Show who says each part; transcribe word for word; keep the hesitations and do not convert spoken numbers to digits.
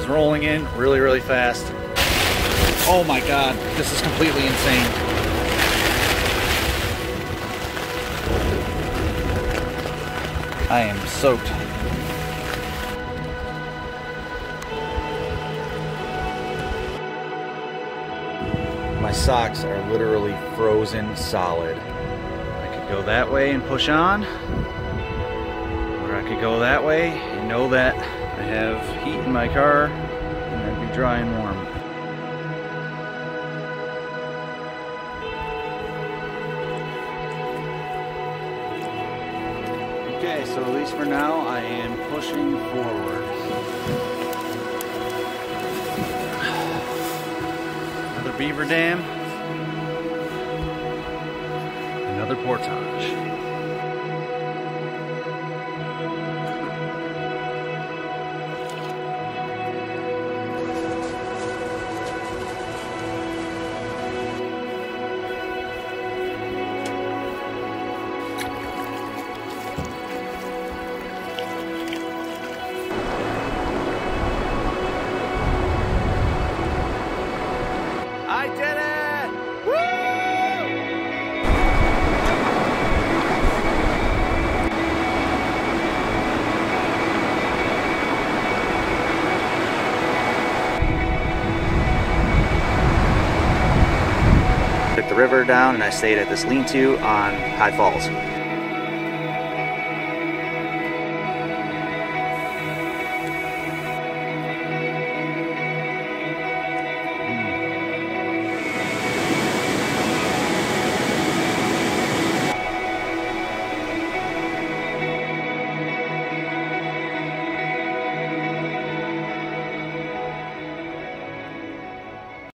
Speaker 1: is rolling in really, really fast. Oh my God, this is completely insane. I am soaked. My socks are literally frozen solid. I could go that way and push on, or I could go that way and know that I have heat in my car and I'd be dry and warm. Okay, so at least for now I am pushing forward. Another beaver dam, another portage. I did it! Woo! Took the river down and I stayed at this lean-to on High Falls.